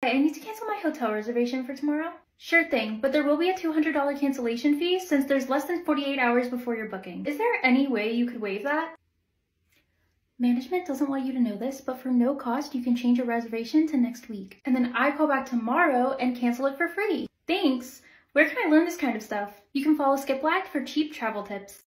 I need to cancel my hotel reservation for tomorrow. Sure thing, but there will be a $200 cancellation fee since there's less than 48 hours before your booking. Is there any way you could waive that? Management doesn't want you to know this, but for no cost, you can change your reservation to next week. And then I call back tomorrow and cancel it for free. Thanks! Where can I learn this kind of stuff? You can follow Skiplagged for cheap travel tips.